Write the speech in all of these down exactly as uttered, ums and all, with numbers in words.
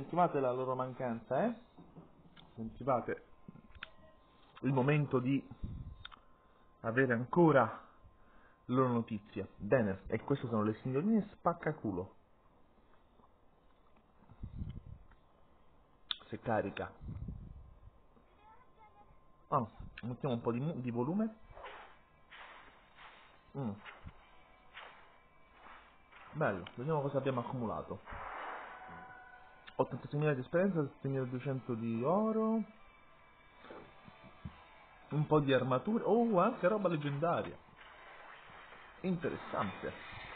sentivate la loro mancanza, eh? Sentivate il momento di avere ancora le loro notizie. Bene, e queste sono le signorine spaccaculo. Se carica. Ah, mettiamo un po' di, di volume. Mm. Bello, vediamo cosa abbiamo accumulato. ottantaseimila di esperienza, settemila di oro. Un po' di armature. Oh, anche roba leggendaria. Interessante.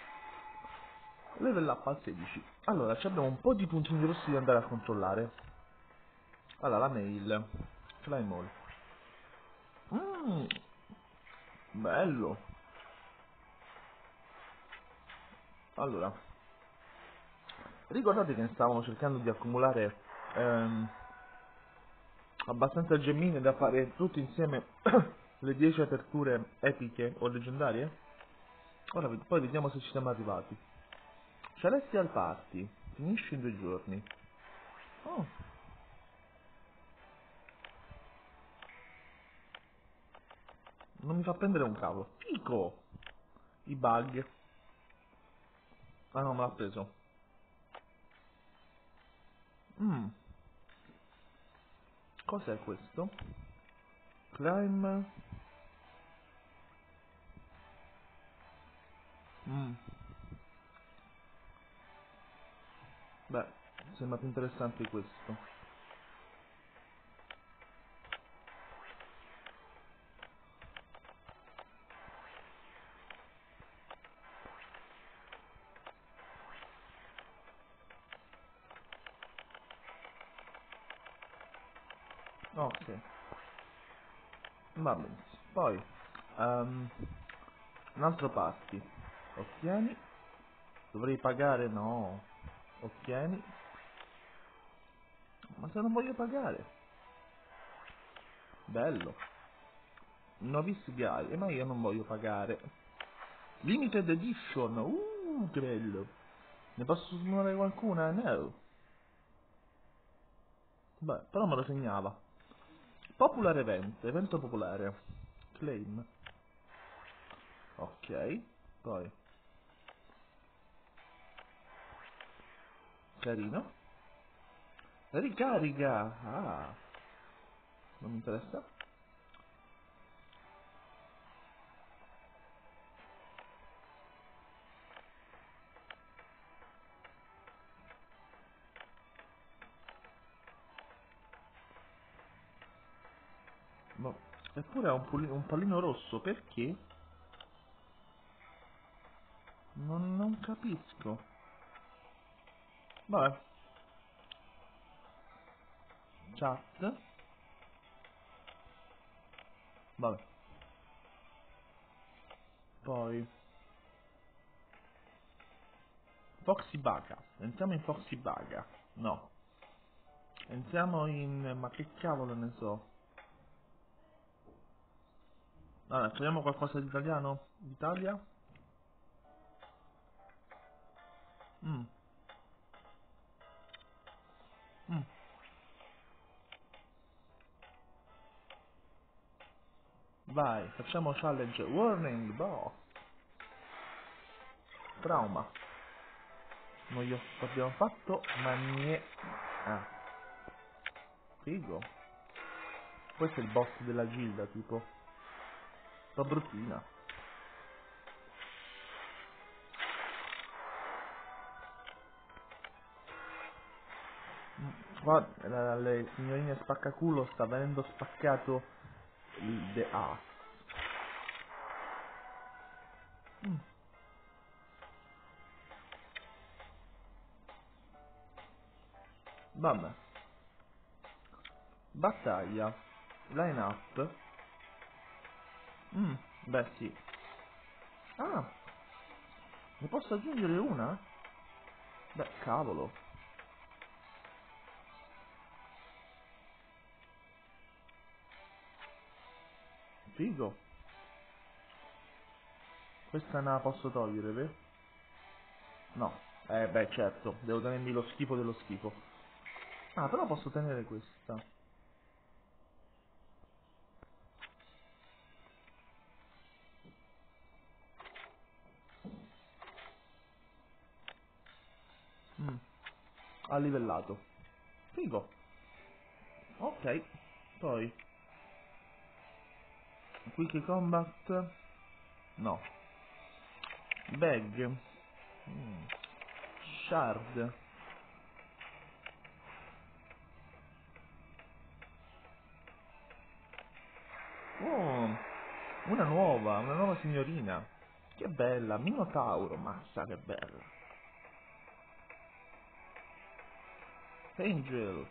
Level up al sedici. Allora, abbiamo un po' di puntini rossi da andare a controllare. Allora, la mail. Fly Mall. Mmm. Bello. Allora, ricordate che stavamo cercando di accumulare ehm, abbastanza gemmine da fare tutti insieme le dieci aperture epiche o leggendarie? Ora poi vediamo se ci siamo arrivati. Celestial Party, finisce in due giorni. Oh, non mi fa prendere un cavolo. Fico! I bug. Ah no, me l'ha preso. Mmm. Cos'è questo? Climb. Mmm. Beh, sembra più interessante questo. Ok, va bene. Poi, um, un altro party. Ottieni. Dovrei pagare? No. Ottieni. Ma se non voglio pagare. Bello. Novice Guy. E ma io non voglio pagare. Limited Edition. Uh, che bello. Ne posso smuovere qualcuna? No. Beh, però me lo segnava. Popular Event. Evento popolare. Claim. Ok. Poi. Carino. Ricarica. Ah. Non mi interessa. No. Eppure ha un, pulino, un pallino rosso. Perché? Non, non capisco. Vabbè. Chat. Vabbè. Poi. Foxy Baga. Entriamo in Foxy Baga. No. Entriamo in... Ma che cavolo ne so. Allora, troviamo qualcosa di italiano? D'Italia? Mm. Mm. Vai, facciamo challenge. Warning, boh. Trauma. Noi lo abbiamo fatto, ma niente. Ah, figo. Questo è il boss della gilda, tipo. Sta bruttina. Qua la, le signorine spaccaculo sta venendo spaccato il The A. Mm. Vabbè. Battaglia. Line up. Mm. Beh sì. Ah, ne posso aggiungere una? Beh, cavolo. Figo. Questa ne la posso togliere, vero? No. Eh beh certo, devo tenermi lo schifo dello schifo. Ah, però posso tenere questa. Mm. Ha livellato. Figo. Ok. Poi Quick Combat. No. Bag. Mm. Shard. Oh, una nuova, una nuova signorina. Che bella, Minotauro, massa che bella. Angel.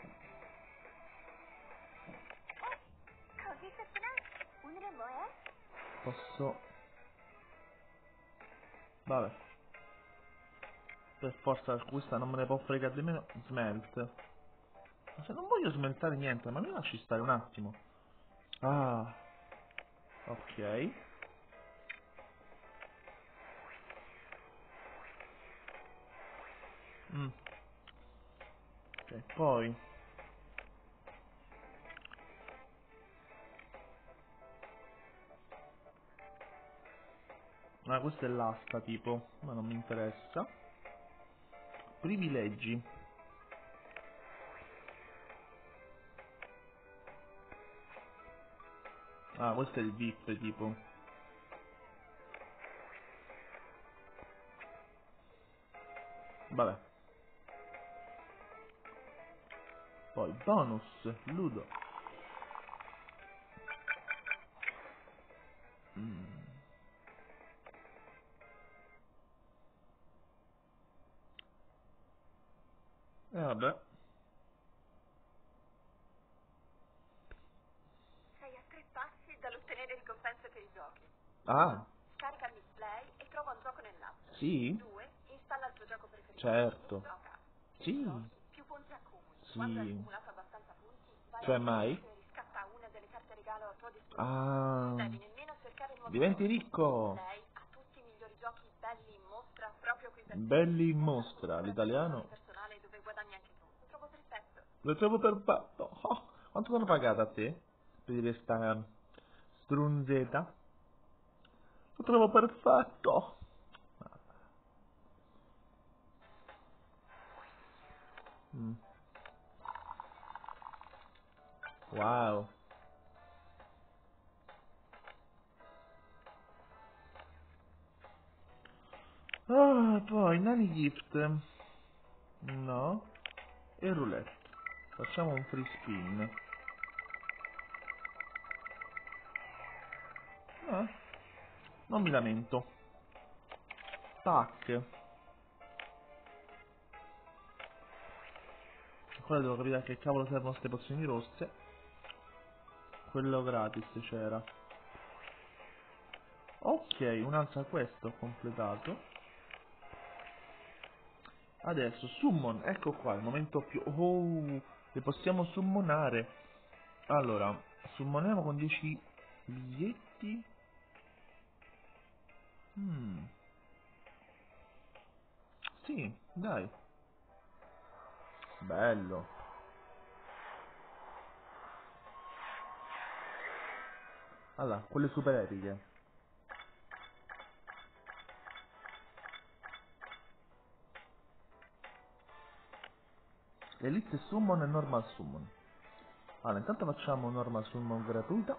Posso... Vabbè. Per forza questa non me ne può fregare di meno. Smelt. Ma se non voglio smeltare niente, ma mi lasci stare un attimo. Ah. Ok. Mm. Ok, poi... Ah, questa è l'asta tipo, ma non mi interessa. Privilegi. Ah, questo è il V I P tipo. Vabbè. Poi bonus, Ludo. Mm. E eh, vabbè. Sei a tre passi dall'ottenere ricompense per i giochi. Ah, Scarica il Play e trova un gioco nell'app. sì? due. Installa il tuo gioco preferito. Certo. Gioca. Sì. Giochi, più punti accumuli. Quando hai Sì. accumulato abbastanza punti, vai Cioè al mai? negozio e riscatta una delle carte regalo a tua disposizione. Ah. Non devi nemmeno cercare nuovi Diventi giochi. ricco. Play ha tutti i migliori giochi belli in mostra proprio qui per te. Belli in Usa la mostra, collaborazione l'italiano. personale dove guadagni anche tu. Lo trovo perfetto. Lo trovo perfetto. Oh, quanto sono pagato a te? Per dire sta strunzeta? Lo trovo perfetto. Mm. Wow. Ah, poi Nani Gift. No. E roulette. Facciamo un free spin. Ah, non mi lamento. Tac. Ancora devo capire a che cavolo servono queste pozioni rosse. Quello gratis c'era. Ok, un'altra quest ho completato. Adesso summon, ecco qua, il momento più... Oh, le possiamo summonare. Allora, summoniamo con dieci biglietti. Hmm, sì, dai. Bello. Allora, quelle super epiche. Elite summon e normal summon. Allora, intanto facciamo normal summon gratuita.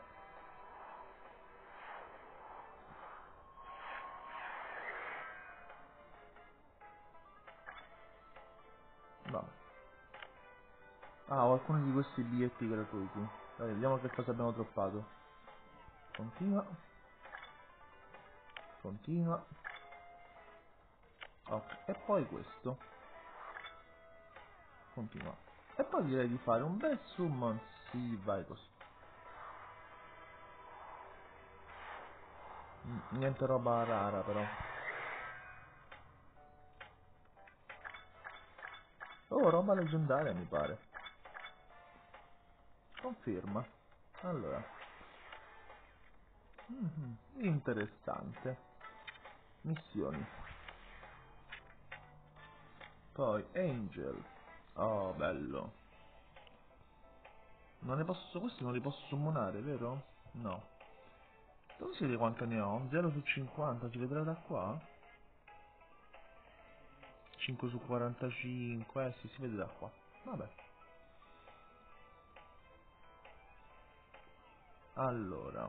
No. Ah, ho alcuni di questi biglietti gratuiti. Dai, vediamo che cosa abbiamo droppato. Continua. Continua. Ok, e poi questo. Continua. E poi direi di fare un bel summon. Sì, vai così. Mm, niente roba rara però. Oh, roba leggendaria mi pare. Conferma. Allora. Mhm, interessante. Missioni. Poi Angel. Oh, bello. Non ne posso... Questi non li posso summonare, vero? No. Dove si vede quanto ne ho? zero su cinquanta, si vedrà da qua? cinque su quarantacinque, eh sì, si vede da qua. Vabbè. Allora.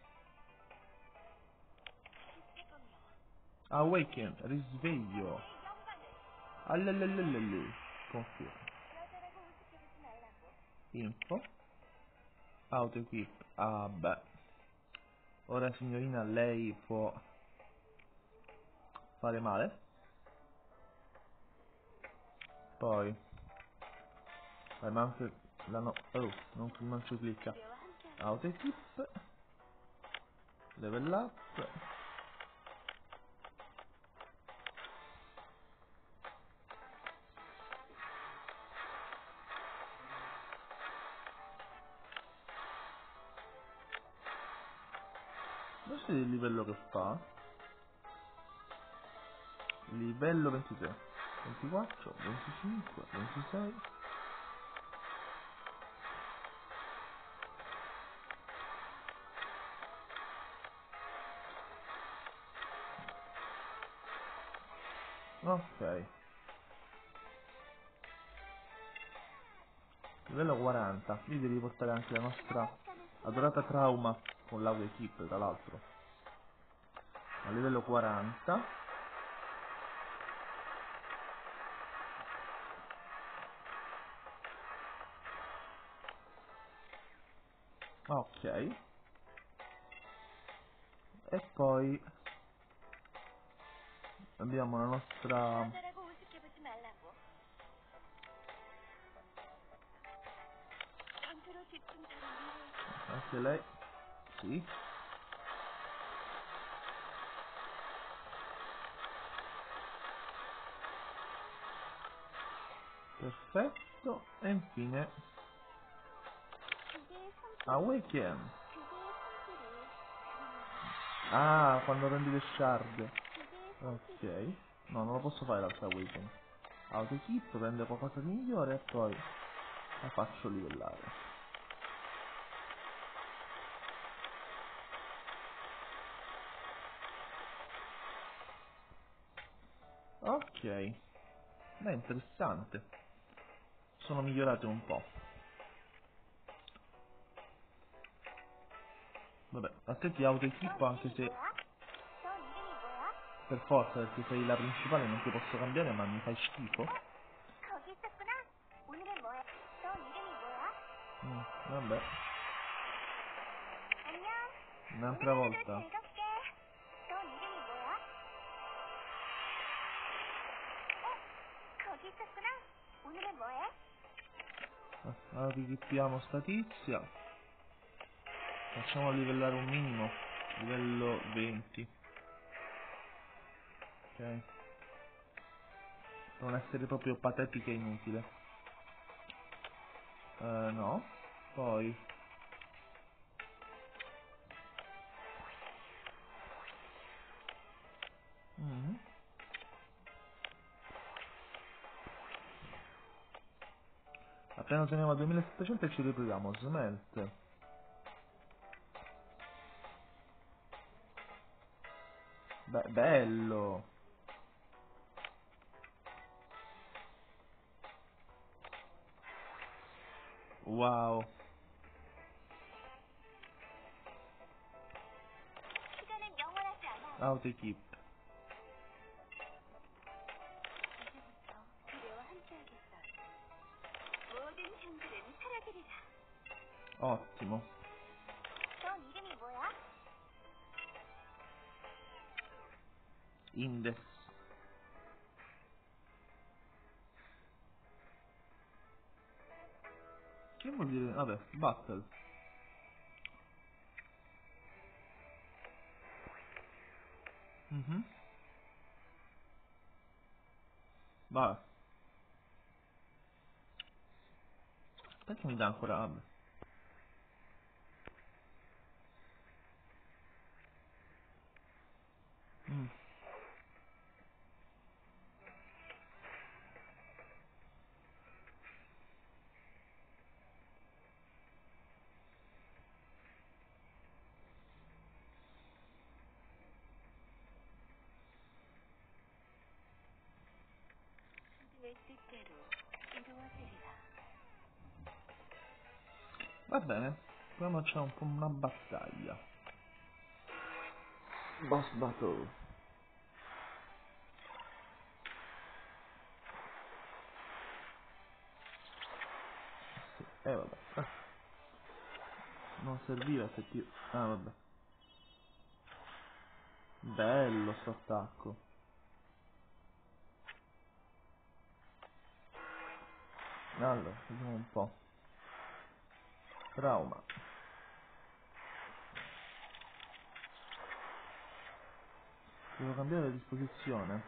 Awaken, risveglio. Allelelelele. Confermo. Info. Auto equip. Ah beh. Ora signorina lei può fare male. Poi. Vai, ma anche la no. Oh, non, non ci clicca. Auto equip. Level up. Questo è il livello che fa. Livello ventitré. ventiquattro, venticinque, ventisei. Ok. Livello quaranta. Lì devi portare anche la nostra adorata trauma con l'auto equip, tra l'altro. A livello quaranta. Ok. E poi abbiamo la nostra... Anche lei. Sì. Perfetto. E infine Awaken. Ah, quando prendi le shard. Ok. No, non lo posso fare l'altra Awaken. Auto equip, prende qualcosa di migliore e poi la faccio livellare. Ok. Beh, interessante. Sono migliorate un po'. Vabbè, a te ti auto equipo anche se per forza, perché sei la principale, non ti posso cambiare, ma mi fai schifo. Mm, vabbè. Un'altra volta. Allora ripippiamo sta tizia. Facciamo livellare un minimo. Livello venti. Ok. Per non essere proprio patetica e inutile. Uh, no. Poi. Mm. Appena otteniamo a duemilasettecento ci riproviamo. Smelt. Be bello. Wow. Auto equip. Ottimo. Index. Che vuol dire? Vabbè, battle. Mhm. Vai. Perché mi dà ancora? Vabbè. Mm. Va bene, poi c'è un po' una battaglia. Boss battle. Sì, eh vabbè. Ah, non serviva effettivamente. Ah vabbè. Bello sto attacco. Allora, vediamo un po'. Trauma. Devo cambiare la disposizione.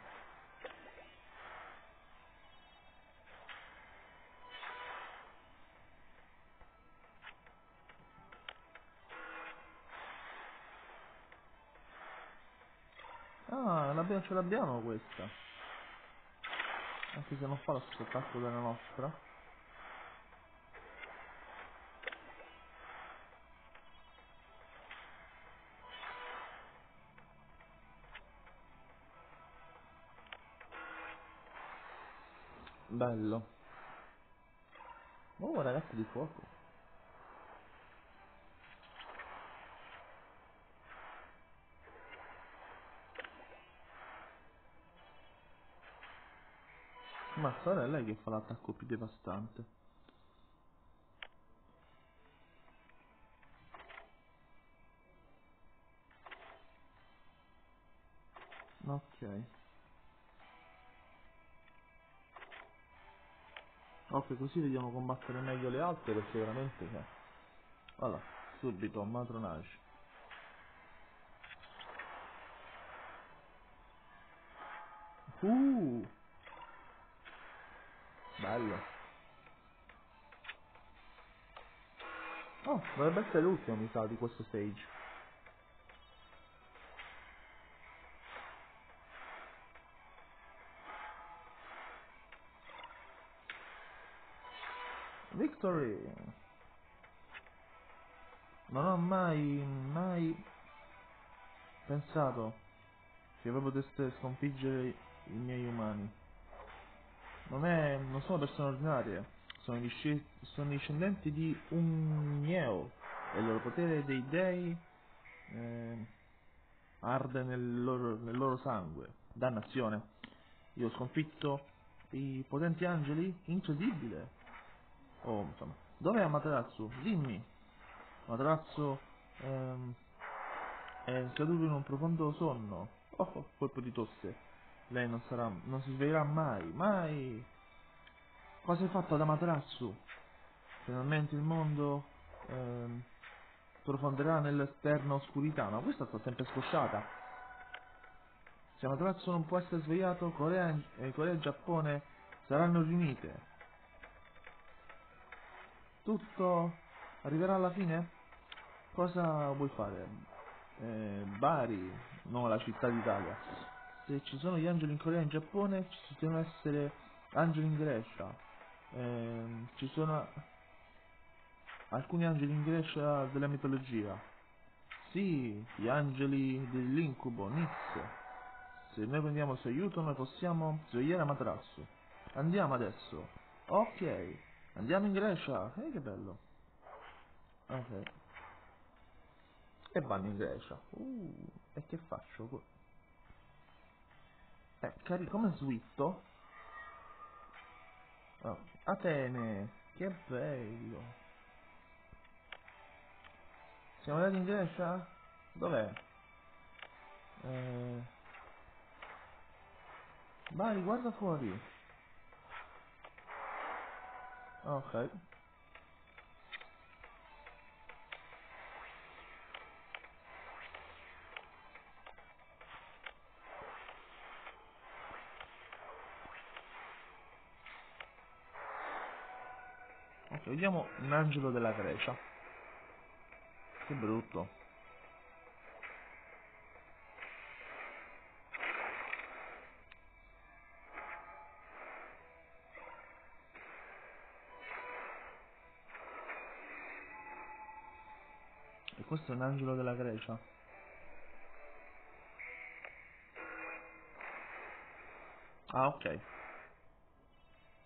Ah, l'abbiamo- ce l'abbiamo questa. Anche se non fa lo stesso attacco della nostra. Bello. Oh, ragazzi di fuoco. Ma sarà è lei che fa l'attacco più devastante. Ok. Ok, così vediamo combattere meglio le altre perché veramente che... Allora, subito, matronage. Uh! Bello. Oh, dovrebbe essere l'ultimo mi sa di questo stage. Victory! Non ho mai, mai pensato che voi poteste sconfiggere i miei umani. Non è, non sono persone ordinarie, sono, disce- sono discendenti di un Nieo e il loro potere dei dei eh, arde nel loro, nel loro sangue. Dannazione. Io ho sconfitto i potenti angeli? Incredibile. Oh, insomma. Dov'è Amaterasu? Dimmi. Amaterasu ehm, è caduto in un profondo sonno. Oh, oh, colpo di tosse. Lei non sarà, non si sveglierà mai, mai. Cosa hai fatto ad Amaterasu? Finalmente il mondo ehm, profonderà nell'esterna oscurità. Ma questa sta sempre scosciata. Se Amaterasu non può essere svegliato, Corea e, Corea e Giappone saranno riunite. Tutto arriverà alla fine? Cosa vuoi fare? Eh, Bari, no, la città d'Italia. Se ci sono gli angeli in Corea e in Giappone, ci devono essere angeli in Grecia. Eh, ci sono alcuni angeli in Grecia della mitologia. Sì, gli angeli dell'incubo, Nis. Se noi prendiamo il suo aiuto, noi possiamo svegliare Amaterasu. Andiamo adesso. Ok, andiamo in Grecia. Eh, che bello. Ok. E vanno in Grecia. Uh, e che faccio? Eh, cari, come svitto? Oh, Atene, che bello. Siamo andati in Grecia? Dov'è? Eh, vai, guarda fuori. Ok. Ok, vediamo un angelo della Grecia. Che brutto. E questo è un angelo della Grecia. Ah, ok.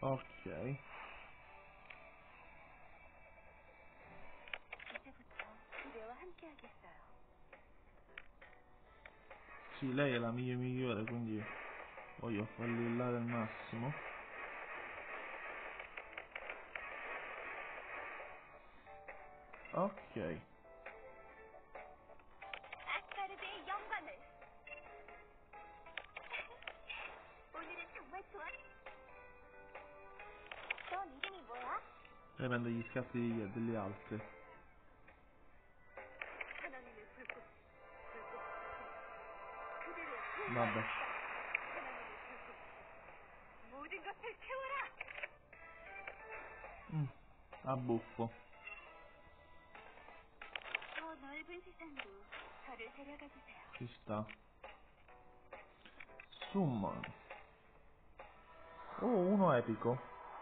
Ok. Sì, lei è la mia migliore, quindi voglio farlillare al massimo. Ok. 아스가르드의 영광을. 오늘은 정말 좋아. 넌 이름이 뭐야? Lei prende gli scatti degli, degli altri. 하나님의 불꽃, 불꽃. 그대를 Vabbè. 하나님의 불꽃. 모든 것을 채워라. Mm, a buffo. 더 넓은 세상으로 저를 데려가 주세요. Ci sta. Summon. Oh, uno epico.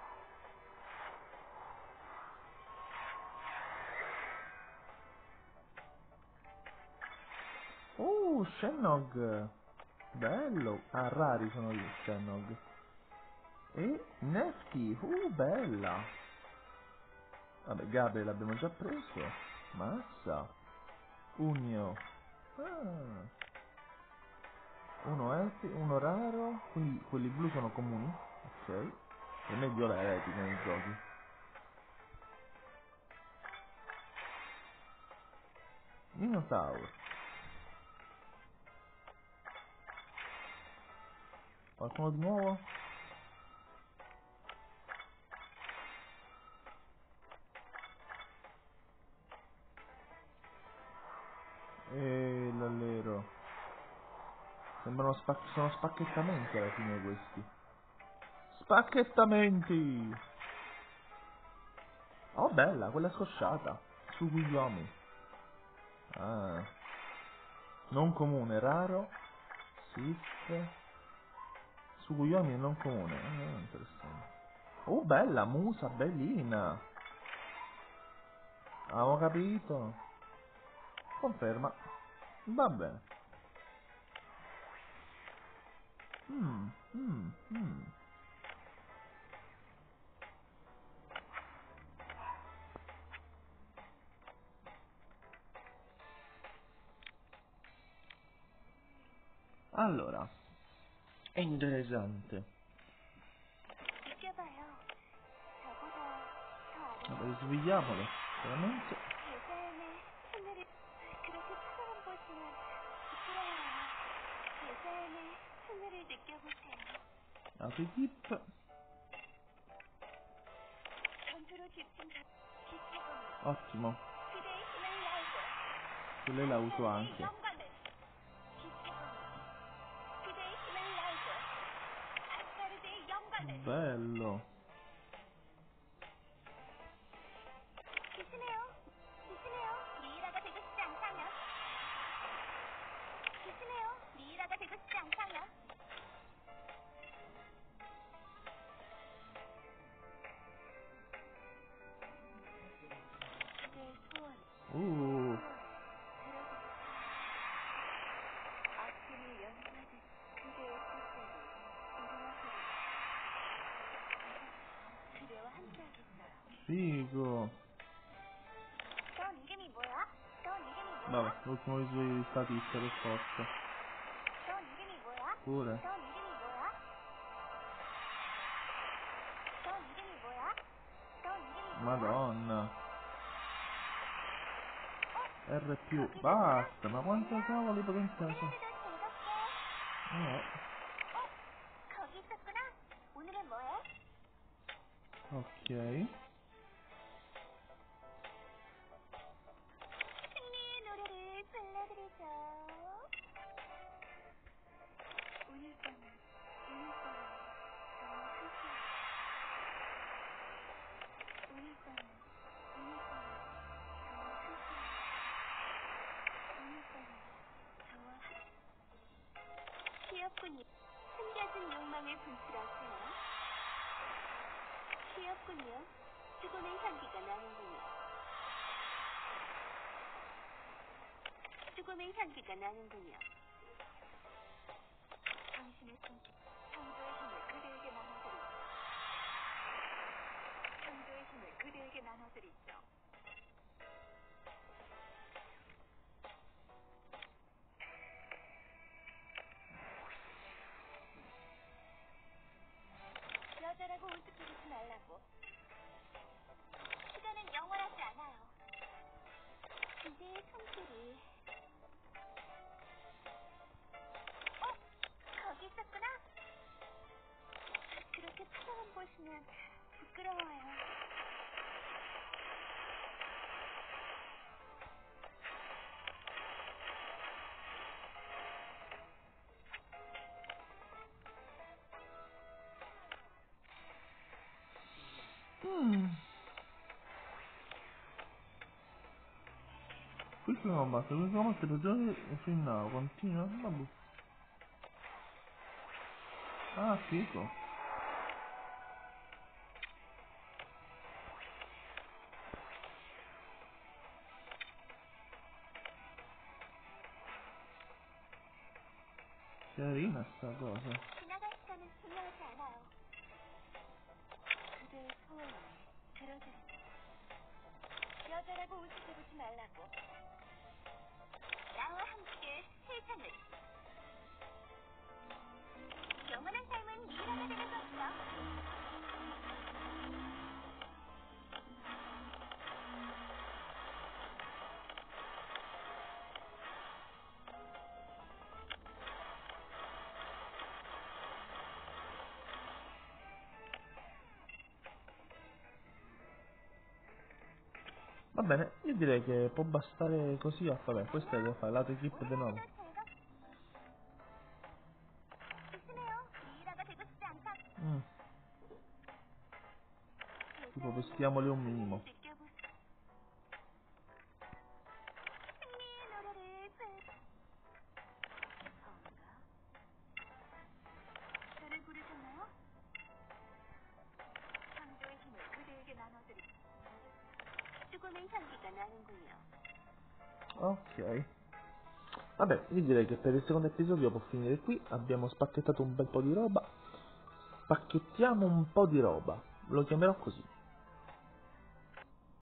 Oh, Shennog. Bello. Ah, rari sono gli Shennog. E Nefty. Uh, bella. Vabbè, Gabriel l'abbiamo già preso. Massa. Unio. Ah. Uno epi, uno raro. Quindi quelli blu sono comuni. Ok. Per me viola è epica nei giochi. Minotaur. Qualcuno di nuovo? E l'allero. Sembrano spac sono spacchettamenti alla fine questi. Spacchettamenti! Oh, bella, quella scosciata. Su Guillaume. Ah. Non comune, raro. Sif. Su Guillaume non comune. Ah, interessante. Oh, bella, musa, bellina. Avevo capito. Conferma. Va bene. Mm, mm, mm. Allora, è interessante. 느껴봐요. 저보다 더 Vabbè, svegliamolo. Veramente. 제자연의 하늘을 그렇게 차가운 곳이면 부끄러워요. 제자연의 하늘을 느껴보세요. Altri tip. 전투로 집중 가. 기체공이 Ottimo. 그대의 힘을 날고. Che lei la uso 아스가르드의 anche. 영광을. 기체공이 그대의 힘을 날고. 아스가르드의 영광을. Bello. 조심해요. 조심해요. 미이라가 되고 싶지 않다면. 조심해요. 미이라가 되고 싶지 않다면. 그대의 소원. Uh. 아픔이 연마된 그대의 뜻대로 일어나세요. 그대와 함께하겠어요. Figo. 넌 이름이 뭐야? 넌 이름이 뭐야? Vabbè, l'ultimo dei suoi statista per forza. 넌 이름이 뭐야? Pure. 넌 이름이 뭐야? 넌 이름이 뭐야? 넌 이름이 뭐야? Madonna. R più. Basta, ma quante cavoli potenziate. 오늘도 즐겁게. No. 어? 거기 있었구나. 오늘은 뭐해? Ok. 승리의 노래를 불러드리죠. 오늘 밤은 오늘 밤은 저와 함께. 오늘 밤은 오늘 밤은 저와 함께. 오늘 밤은 저와 함께. 귀엽군요. 숨겨진 욕망을 분출하세요. 귀엽군요. 죽음의 향기가 나는군요. 죽음의 향기가 나는군요. 당신의 손, 창조의 힘을 그대에게 나눠드리고 친구들이. 어? 거기 있었구나. 그렇게 쳐다만 보시면 부끄러워요. Mm. Questo non basta, questo non basta, giocare fino a continua, vabbè. Ah, figo. Carina sta cosa. 지나갈 시간은 중요하지 않아요. 그대의 소원이 들어주세요. 여자라고 우습게 말라고. 나와 함께 세상을. 영원한 삶은 미라가 되는 것이다. Va bene, io direi che può bastare così. Ah, vabbè, questa è da fare, lato equip di nuovo. Mm. Tipo vestiamoli un minimo. Ok. Vabbè, io direi che per il secondo episodio può finire qui. Abbiamo spacchettato un bel po' di roba. Pacchettiamo un po' di roba. Lo chiamerò così.